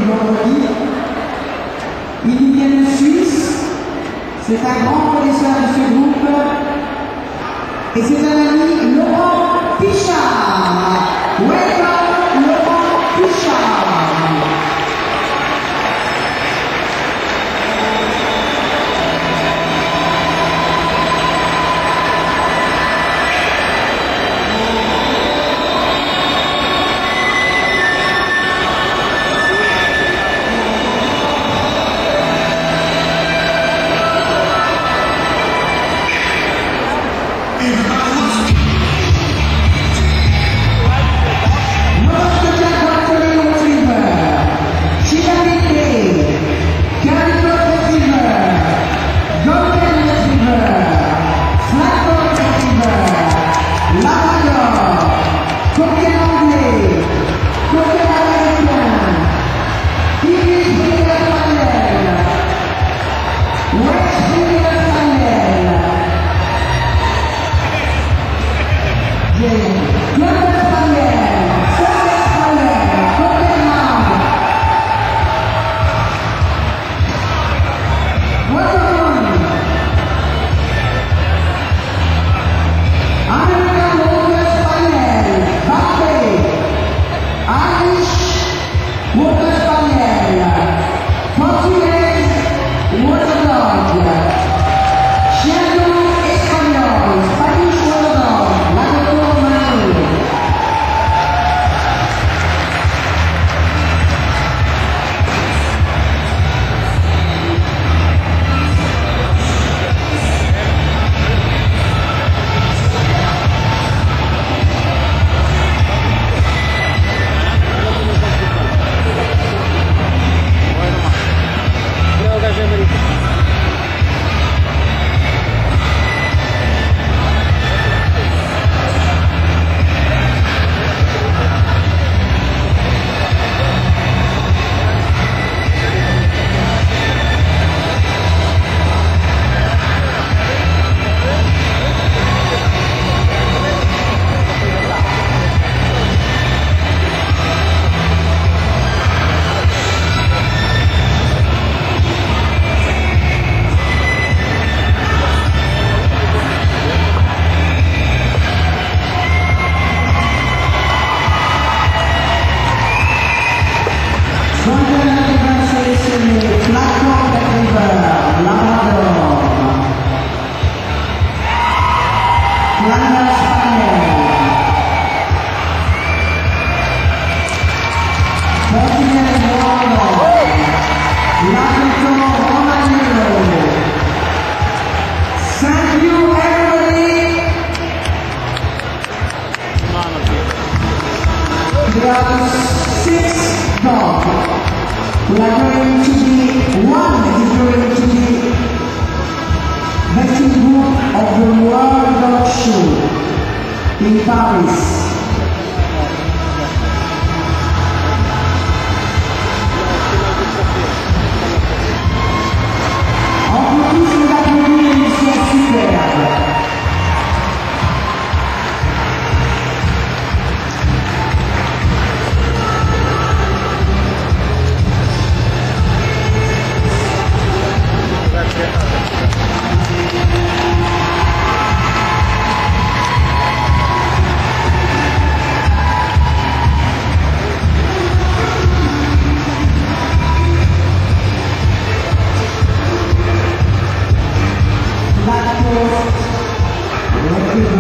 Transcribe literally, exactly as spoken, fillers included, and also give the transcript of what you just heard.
vendredi. Il nous vient de Suisse. C'est un grand connaisseur de ce groupe. Et c'est un ami, Laurent Pichard. Welcome, Laurent Pichard. There are six dogs. We are going to be, one is going to be best group of the World Dog Show in Paris. On peut tous les applaudir, ils sont superbes. That was